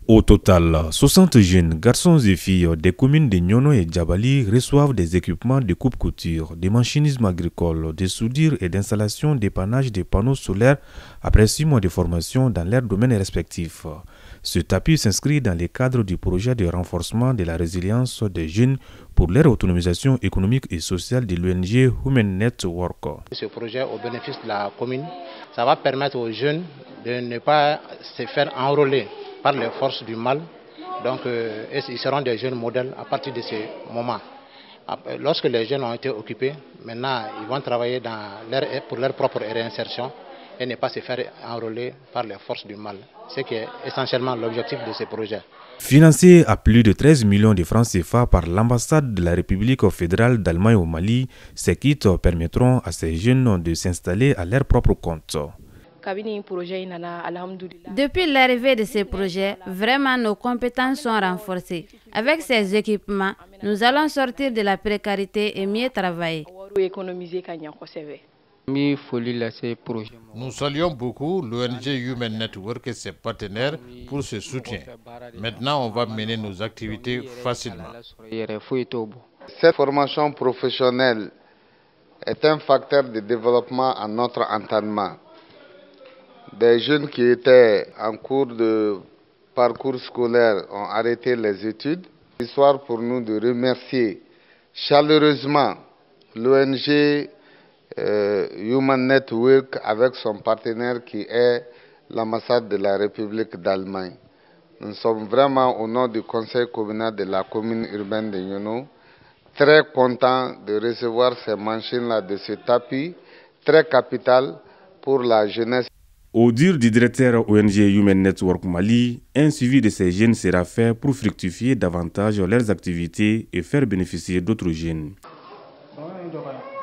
Au total, 60 jeunes garçons et filles des communes de Nyono et Djabali reçoivent des équipements de coupe-couture, de machinisme agricole, de soudure et d'installation dépannage des panneaux solaires après 6 mois de formation dans leurs domaines respectifs. Ce tapis s'inscrit dans le cadre du projet de renforcement de la résilience des jeunes pour leur autonomisation économique et sociale de l'ONG Human Network. Ce projet au bénéfice de la commune, ça va permettre aux jeunes de ne pas se faire enrôler par les forces du mal. Donc ils seront des jeunes modèles à partir de ce moment. Lorsque les jeunes ont été occupés, maintenant ils vont travailler pour leur propre réinsertion et ne pas se faire enrôler par les forces du mal. C'est qui est essentiellement l'objectif de ce projet. Financé à plus de 13 millions de francs CFA par l'ambassade de la République fédérale d'Allemagne au Mali, ces kits permettront à ces jeunes de s'installer à leur propre compte. Depuis l'arrivée de ces projets, vraiment nos compétences sont renforcées. Avec ces équipements, nous allons sortir de la précarité et mieux travailler. Nous saluons beaucoup l'ONG Human Network et ses partenaires pour ce soutien. Maintenant, on va mener nos activités facilement. Cette formation professionnelle est un facteur de développement à notre entendement. Des jeunes qui étaient en cours de parcours scolaire ont arrêté les études. Histoire pour nous de remercier chaleureusement l'ONG Human Network avec son partenaire qui est l'ambassade de la République d'Allemagne. Nous sommes vraiment au nom du conseil communal de la commune urbaine de Nyono très contents de recevoir ces machines-là de ce tapis très capital pour la jeunesse. Au dire du directeur ONG Human Network Mali, un suivi de ces jeunes sera fait pour fructifier davantage leurs activités et faire bénéficier d'autres jeunes.